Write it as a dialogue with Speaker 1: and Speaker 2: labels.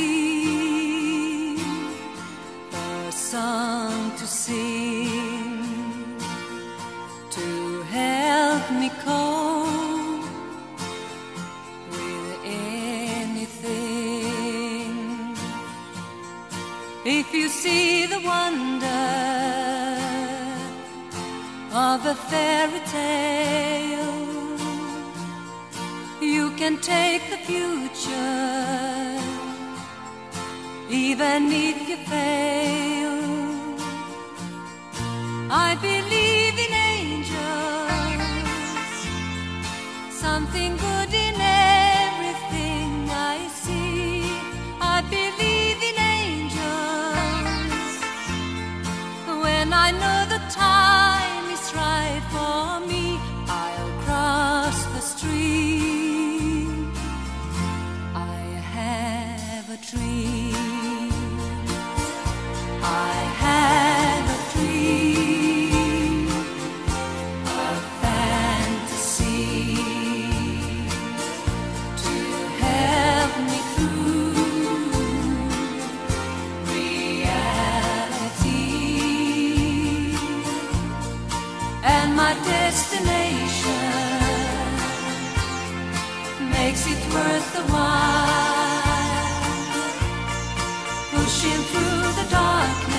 Speaker 1: dream, a song to sing, to help me cope with anything. If you see the wonder of a fairy tale, you can take the future, even if you fail. I believe in angels, something good in everything I see. I believe in angels, when I know the time is right for me, I'll cross the street. I have a dream, I have a dream, a fantasy to help me through reality. And my destination makes it worth the while, pushing through the darkness